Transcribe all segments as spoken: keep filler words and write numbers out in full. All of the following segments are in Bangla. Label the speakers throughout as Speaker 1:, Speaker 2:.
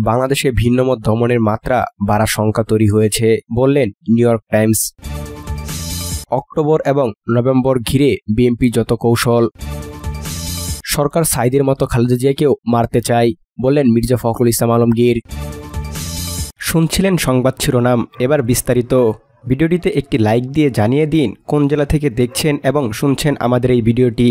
Speaker 1: বাংলাদেশে ভিন্নমত দমনের মাত্রা বাড়ার শঙ্কা তৈরি হয়েছে বললেন নিউ ইয়র্ক টাইমস। অক্টোবর এবং নভেম্বর ঘিরে বিএনপি যত কৌশল। সরকার সাইদের মতো খালেদা জিয়াকেও মারতে চায় বললেন মির্জা ফখরুল ইসলাম আলমগীর। শুনছিলেন সংবাদ শিরোনাম, এবার বিস্তারিত। ভিডিওটিতে একটি লাইক দিয়ে জানিয়ে দিন কোন জেলা থেকে দেখছেন এবং শুনছেন আমাদের এই ভিডিওটি।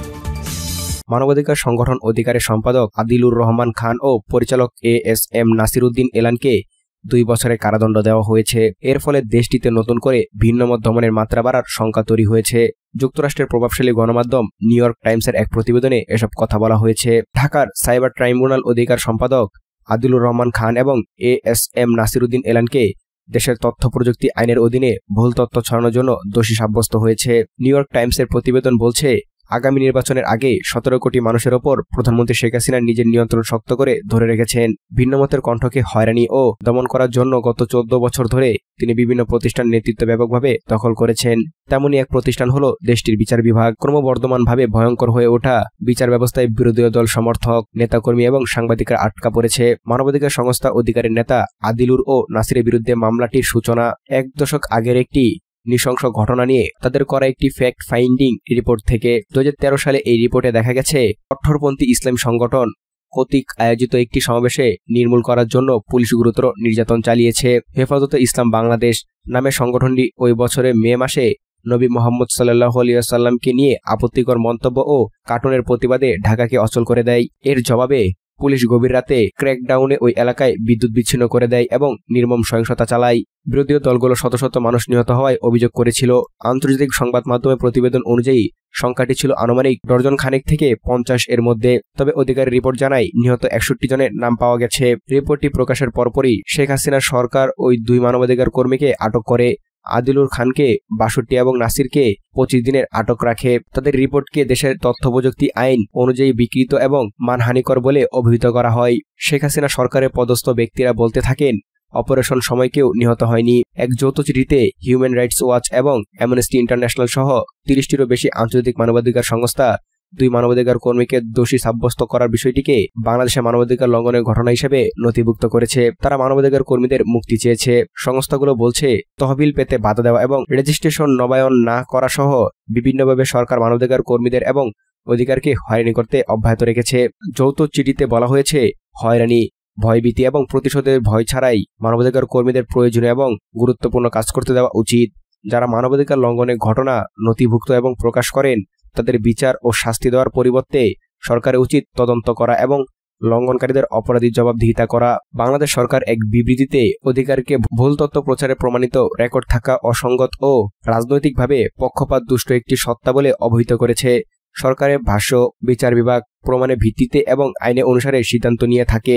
Speaker 1: মানবাধিকার সংগঠন অধিকারের সম্পাদক আদিলুর রহমান খান ও পরিচালক A S M Nasir Uddin এলানকে দুই বছরের কারাদণ্ড দেওয়া হয়েছে। এর ফলে দেশটিতে নতুন করে ভিন্নমত দমনের মাত্রা বাড়ার শঙ্কা তৈরি হয়েছে। যুক্তরাষ্ট্রের প্রভাবশালী গণমাধ্যম নিউ ইয়র্ক টাইমসের এক প্রতিবেদনে এসব কথা বলা হয়েছে। ঢাকার সাইবার ট্রাইব্যুনাল অধিকার সম্পাদক আদিলুর রহমান খান এবং A S M Nasir Uddin এলানকে দেশের তথ্য প্রযুক্তি আইনের অধীনে ভুল তথ্য ছড়ানোর জন্য দোষী সাব্যস্ত হয়েছে। নিউ ইয়র্ক টাইমসের প্রতিবেদন বলছে, আগামী নির্বাচনের আগে সতেরো কোটি মানুষের ওপর প্রধানমন্ত্রী শেখ হাসিনা নিজের নিয়ন্ত্রণ শক্ত করে ধরে রেখেছেন। ভিন্নমতের কণ্ঠকে হয়রানি ও দমন করার জন্য গত চোদ্দ বছর ধরে তিনি বিভিন্ন প্রতিষ্ঠান নেতৃত্ব ব্যাপকভাবে দখল করেছেন। তেমনই এক প্রতিষ্ঠান হলো দেশটির বিচার বিভাগ। ক্রমবর্ধমানভাবে ভয়ঙ্কর হয়ে ওঠা বিচার ব্যবস্থায় বিরোধী দল সমর্থক, নেতাকর্মী এবং সাংবাদিকরা আটকা পড়েছে। মানবাধিকার সংস্থা অধিকারের নেতা আদিলুর ও নাসিরের বিরুদ্ধে মামলাটির সূচনা এক দশক আগের একটি নৃশংস ঘটনা নিয়ে তাদের করা একটি ফ্যাক্ট ফাইন্ডিং রিপোর্ট থেকে। দু হাজার তেরো সালে এই রিপোর্টে দেখা গেছে, কট্টরপন্থী ইসলামী সংগঠন কর্তৃক আয়োজিত একটি সমাবেশে নির্মূল করার জন্য পুলিশ গুরুতর নির্যাতন চালিয়েছে। হেফাজতে ইসলাম বাংলাদেশ নামে সংগঠনটি ওই বছরের মে মাসে নবী মোহাম্মদ সাল্লাল্লাহু আলাইহি ওয়াসাল্লামকে নিয়ে আপত্তিকর মন্তব্য ও কার্টুনের প্রতিবাদে ঢাকাকে অচল করে দেয়। এর জবাবে পুলিশ গভীর রাতে ক্র্যাকডাউনে ওই এলাকায় বিদ্যুৎ বিচ্ছিন্ন করে দেয় এবং নির্মম সহিংসতা চালায়। বিরোধী দলগুলো শত শত মানুষ নিহত হওয়ায় অভিযোগ করেছিল। আন্তর্জাতিক সংবাদ মাধ্যমের প্রতিবেদন অনুযায়ী সংখ্যাটি ছিল আনুমানিক ডর্জন খানেক থেকে পঞ্চাশ এর মধ্যে। তবে অধিকারের রিপোর্ট জানায় নিহত একষট্টি জনের নাম পাওয়া গেছে। রিপোর্টটি প্রকাশের পরপরই শেখ হাসিনার সরকার ওই দুই মানবাধিকার কর্মীকে আটক করে। আদিলুর খানকে বাষট্টি এবং নাসিরকে পঁচিশ দিনের আটক রাখে। তাদের রিপোর্টকে দেশের তথ্য প্রযুক্তি আইন অনুযায়ী বিকৃত এবং মানহানিকর বলে অভিহিত করা হয়। শেখ হাসিনা সরকারের পদস্থ ব্যক্তিরা বলতে থাকেন, অপারেশন সময় কেউ নিহত হয়নি। এক যৌথ চিঠিতে হিউম্যান রাইটস ওয়াচ এবং অ্যামনেস্টি ইন্টারন্যাশনাল সহ তিরিশটিরও বেশি আন্তর্জাতিক মানবাধিকার সংস্থা দুই মানবাধিকার কর্মীকে দোষী সাব্যস্ত করার বিষয়টিকে বাংলাদেশের মানবাধিকার লঙ্ঘনের ঘটনা হিসেবে নথিভুক্ত করেছে। তারা মানবাধিকার কর্মীদের মুক্তি চেয়েছে। সংস্থাগুলো বলছে, তহবিল পেতে বাধা দেওয়া এবং রেজিস্ট্রেশন নবায়ন না করা সহ বিভিন্নভাবে সরকার মানবাধিকার কর্মীদের এবং অধিকারকে হয়রানি করতে অব্যাহত রেখেছে। যৌথ চিঠিতে বলা হয়েছে, হয়রানি, ভয়ভীতি এবং প্রতিশোধের ভয় ছাড়াই মানবাধিকার কর্মীদের প্রয়োজনীয় এবং গুরুত্বপূর্ণ কাজ করতে দেওয়া উচিত। যারা মানবাধিকার লঙ্ঘনের ঘটনা নথিভুক্ত এবং প্রকাশ করেন তাদের বিচার ও শাস্তি দেওয়ার পরিবর্তে সরকারের উচিত তদন্ত করা এবং লঙ্ঘনকারীদের অপরাধী জবাবদিহিতা করা। বাংলাদেশ সরকার এক বিবৃতিতে অধিকারকে ভুল তথ্য প্রচারে প্রমাণিত রেকর্ড থাকা অসঙ্গত ও রাজনৈতিকভাবে পক্ষপাত দুষ্ট একটি সত্তা বলে অভিহিত করেছে। সরকারের ভাষ্য, বিচার বিভাগ প্রমাণের ভিত্তিতে এবং আইনে অনুসারে সিদ্ধান্ত নিয়ে থাকে।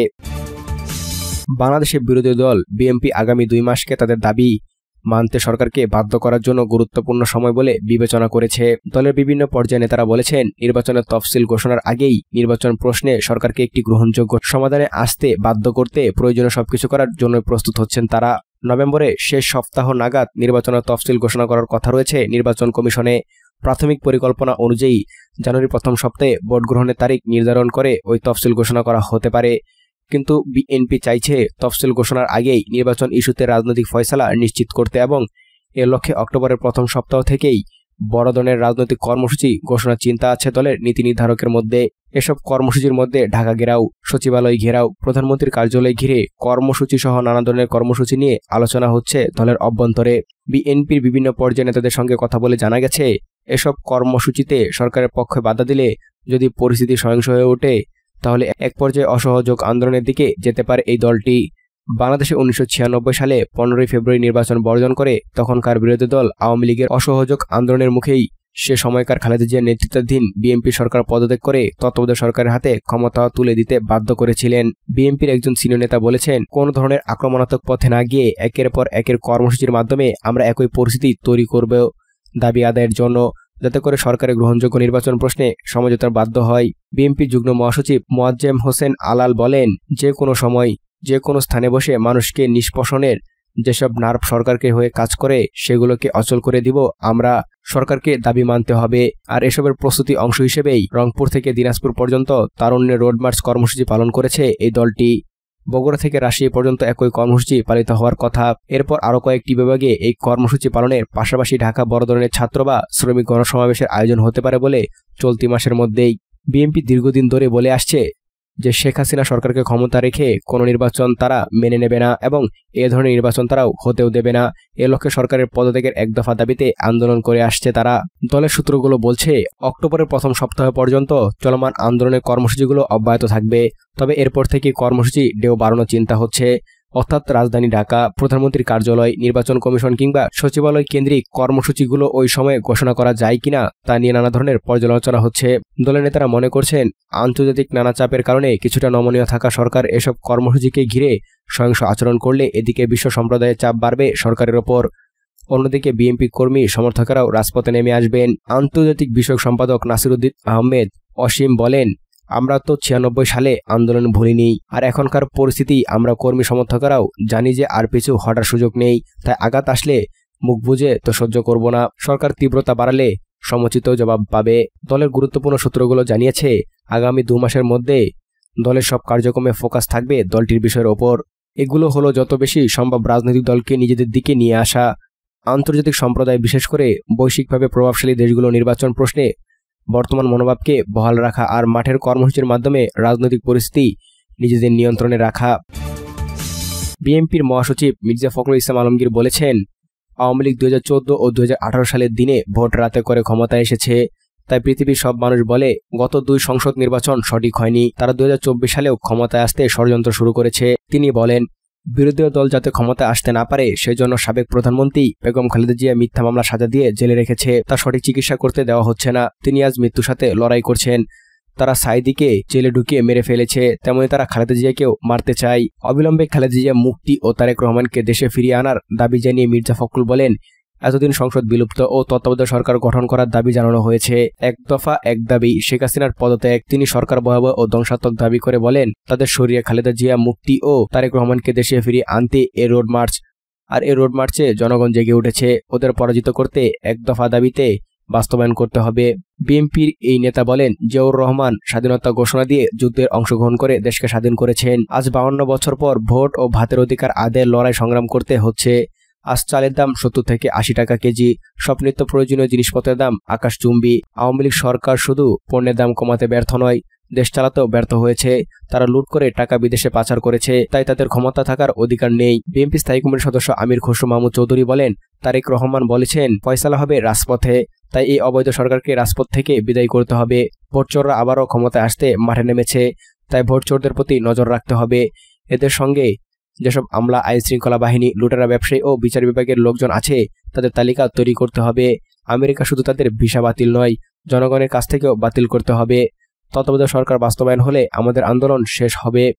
Speaker 1: বাংলাদেশের বিরোধী দল বিএনপি আগামী দুই মাসকে তাদের দাবি মানতে সরকারকে বাধ্য করার জন্য গুরুত্বপূর্ণ সময় বলে বিবেচনা করেছে। দলের বিভিন্ন পর্যায়ে নেতারা বলেছেন, নির্বাচনের তফসিল ঘোষণার আগেই নির্বাচন প্রশ্নে সরকারকে একটি গ্রহণযোগ্য সমাধানে আসতে বাধ্য করতে প্রয়োজনীয় সবকিছু করার জন্য প্রস্তুত হচ্ছেন তারা। নভেম্বরে শেষ সপ্তাহ নাগাদ নির্বাচনের তফসিল ঘোষণা করার কথা রয়েছে নির্বাচন কমিশনে। প্রাথমিক পরিকল্পনা অনুযায়ী জানুয়ারির প্রথম সপ্তাহে ভোট গ্রহণের তারিখ নির্ধারণ করে ওই তফসিল ঘোষণা করা হতে পারে। কিন্তু বিএনপি চাইছে তফসিল ঘোষণার আগেই নির্বাচন ইস্যুতে রাজনৈতিক ফয়সালা নিশ্চিত করতে এবং এর লক্ষ্যে অক্টোবরের প্রথম সপ্তাহ থেকেই বড় ধরনের রাজনৈতিক কর্মসূচি ঘোষণার চিন্তা আছে দলের নীতি নির্ধারকের মধ্যে। এসব কর্মসূচির মধ্যে ঢাকা ঘেরাও, সচিবালয় ঘেরাও, প্রধানমন্ত্রীর কার্যালয় ঘিরে কর্মসূচি সহ নানা ধরনের কর্মসূচি নিয়ে আলোচনা হচ্ছে দলের অভ্যন্তরে। বিএনপির বিভিন্ন পর্যায়ে নেতাদের সঙ্গে কথা বলে জানা গেছে, এসব কর্মসূচিতে সরকারের পক্ষে বাধা দিলে যদি পরিস্থিতি সহিংস হয়ে ওঠে তাহলে এক পর্যায়ে অসহযোগ আন্দোলনের দিকে যেতে পারে এই দলটি। বাংলাদেশে উনিশশো ছিয়ানব্বই সালে পনেরোই ফেব্রুয়ারি নির্বাচন বর্জন করে তখনকার বিরোধী দল আওয়ামী লীগের অসহযোগ আন্দোলনের মুখেই সে সময়কার খালেদা জিয়ার নেতৃত্বাধীন বিএনপি সরকার পদত্যাগ করে তত্ত্বাবধায়ক সরকারের হাতে ক্ষমতা তুলে দিতে বাধ্য করেছিলেন। বিএনপির একজন সিনিয়র নেতা বলেছেন, কোন ধরনের আক্রমণাত্মক পথে না গিয়ে একের পর একের কর্মসূচির মাধ্যমে আমরা একই পরিস্থিতি তৈরি করব দাবি আদায়ের জন্য, যাতে করে সরকারের গ্রহণযোগ্য নির্বাচন প্রশ্নে সমঝোতার বাধ্য হয়। বিএনপি যুগ্ম মহাসচিব মোয়াজ্জেম হোসেন আলাল বলেন, যে কোনো সময় যে কোনো স্থানে বসে মানুষকে নিষ্পেষণের যেসব নার্ভ সরকারকে হয়ে কাজ করে সেগুলোকে অচল করে দিব আমরা। সরকারকে দাবি মানতে হবে। আর এসবের প্রস্তুতি অংশ হিসেবেই রংপুর থেকে দিনাজপুর পর্যন্ত তারুণ্যের রোড মার্চ কর্মসূচি পালন করেছে এই দলটি। বগুড়া থেকে রাজশাহী পর্যন্ত একই কর্মসূচি পালিত হওয়ার কথা। এরপর আরও কয়েকটি বিভাগে এই কর্মসূচি পালনের পাশাপাশি ঢাকা বড় ধরনের ছাত্র বা শ্রমিক গণসমাবেশের আয়োজন হতে পারে বলে চলতি মাসের মধ্যেই। বিএনপি দীর্ঘদিন ধরে বলে আসছে যে শেখ হাসিনা সরকারকে ক্ষমতা রেখে কোনো নির্বাচন তারা মেনে নেবে না এবং এ ধরনের নির্বাচন তারাও হতেও দেবে না। এ লক্ষ্যে সরকারের পদত্যাগের এক দফা দাবিতে আন্দোলন করে আসছে তারা। দলের সূত্রগুলো বলছে অক্টোবরের প্রথম সপ্তাহ পর্যন্ত চলমান আন্দোলনের কর্মসূচিগুলো অব্যাহত থাকবে। তবে এরপর থেকে কর্মসূচি ডেও বাড়ানোর চিন্তা হচ্ছে, অর্থাৎ রাজধানী ঢাকা, প্রধানমন্ত্রীর কার্যালয়, নির্বাচন কমিশন কিংবা সচিবালয় কেন্দ্রিক কর্মসূচিগুলো ওই সময়ে ঘোষণা করা যায় কিনা তা নিয়ে নানা ধরনের পর্যালোচনা হচ্ছে। দলের নেতারা মনে করছেন আন্তর্জাতিক নানা চাপের কারণে কিছুটা নমনীয় থাকা সরকার এসব কর্মসূচিকে ঘিরে সহিংস আচরণ করলে এদিকে বিশ্ব সম্প্রদায়ের চাপ বাড়বে সরকারের ওপর। অন্যদিকে বিএনপি কর্মী সমর্থকেরাও রাজপথে নেমে আসবেন। আন্তর্জাতিক বিষয়ক সম্পাদক নাসিরুদ্দিন আহমেদ অসীম বলেন, আমরা তো ছিয়ানব্বই সালে আন্দোলন ভুলিনি, আর এখনকার পরিস্থিতি আমরা কর্মী সমর্থকেরাও জানি যে আর পিছু হটার সুযোগ নেই। তাই আঘাত আসলে মুখ বুজে তো সহ্য করব না, সরকার তীব্রতা বাড়ালে সমুচিত জবাব পাবে। দলের গুরুত্বপূর্ণ সূত্রগুলো জানিয়েছে আগামী দু মাসের মধ্যে দলের সব কার্যক্রমে ফোকাস থাকবে দলটির বিষয়ের ওপর। এগুলো হলো যত বেশি সম্ভব রাজনৈতিক দলকে নিজেদের দিকে নিয়ে আসা, আন্তর্জাতিক সম্প্রদায় বিশেষ করে বৈশ্বিকভাবে প্রভাবশালী দেশগুলো নির্বাচন প্রশ্নে বর্তমান মনোভাবকে বহাল রাখা আর মাঠের কর্মসূচির মাধ্যমে রাজনৈতিক পরিস্থিতি নিজেদের নিয়ন্ত্রণে রাখা। বিএনপির মহাসচিব মির্জা ফখরুল ইসলাম আলমগীর বলেছেন, আওয়ামী লীগ দুই হাজার চোদ্দ ও দুই হাজার আঠারো সালের দিনে ভোট রাতে করে ক্ষমতায় এসেছে। তাই পৃথিবীর সব মানুষ বলে গত দুই সংসদ নির্বাচন সঠিক হয়নি, তারা দুই হাজার চব্বিশ সালেও ক্ষমতায় আসতে ষড়যন্ত্র শুরু করেছে। তিনি বলেন, বিরোধী দল যাতে ক্ষমতায় আসতে না পারে সেজন্য সাবেক প্রধানমন্ত্রী বেগম খালেদা জিয়া মিথ্যা মামলা সাজা দিয়ে জেলে রেখেছে, তার সঠিক চিকিৎসা করতে দেওয়া হচ্ছে না। তিনি আজ মৃত্যুর সাথে লড়াই করছেন। তারা সাইদিকে জেলে ঢুকিয়ে মেরে ফেলেছে, তেমনি তারা খালেদা জিয়াকেও মারতে চায়। অবিলম্বে খালেদা জিয়া মুক্তি ও তারেক রহমানকে দেশে ফিরিয়ে আনার দাবি জানিয়ে মির্জা ফখরুল বলেন, এতদিন সংসদ বিলুপ্ত ও তত্ত্বাবধায়ক সরকার গঠন করার দাবি জানানো হয়েছে। এক দফা এক দাবি শেখ হাসিনার পদত্যাগ। তিনি সরকার ভয়াবহ ও ধ্বংসাত্মক দাবি করে বলেন, তাদের সরিয়ে খালেদা জিয়া মুক্তি ও তারেক রহমানকে দেশে ফিরিয়ে আনতে এ রোড মার্চ। আর এ রোড মার্চে জনগণ জেগে উঠেছে। ওদের পরাজিত করতে এক দফা দাবিতে বাস্তবায়ন করতে হবে। বিএনপির এই নেতা বলেন, জিয়াউর রহমান স্বাধীনতা ঘোষণা দিয়ে যুদ্ধের অংশগ্রহণ করে দেশকে স্বাধীন করেছেন। আজ বাউন্ন বছর পর ভোট ও ভাতের অধিকার আদায়ের লড়াই সংগ্রাম করতে হচ্ছে। আজ চালের দাম সত্তর থেকে আশি টাকা কেজি, সব নিত্য প্রয়োজনীয় জিনিসপত্রের দাম আকাশচুম্বী। আওয়ামী লীগ সরকার শুধু পণ্যের দাম কমাতে ব্যর্থ নয়, দেশ চালাতেও ব্যর্থ হয়েছে। তারা লুট করে টাকা বিদেশে পাচার করেছে, তাই তাদের ক্ষমতা থাকার অধিকার নেই। বিএনপি স্থায়ী কমিটির সদস্য আমির খসরু মাহমুদ চৌধুরী বলেন, তারেক রহমান বলেছেন ফয়সালা হবে রাজপথে, তাই এই অবৈধ সরকারকে রাজপথ থেকে বিদায় করতে হবে। ভোটচোররা আবারও ক্ষমতায় আসতে মাঠে নেমেছে, তাই ভোটচোরদের প্রতি নজর রাখতে হবে। এদের সঙ্গে যেসব আমলা, আইন শৃঙ্খলা বাহিনী, লুটেরা, ব্যবসায়ী ও বিচার বিভাগের লোকজন আছে তাদের তালিকা তৈরি করতে হবে। আমেরিকা শুধু তাদের ভিসা বাতিল নয়, জনগণের কাছ থেকেও বাতিল করতে হবে। তত্ত্বাবধায়ক সরকার বাস্তবায়ন হলে আমাদের আন্দোলন শেষ হবে।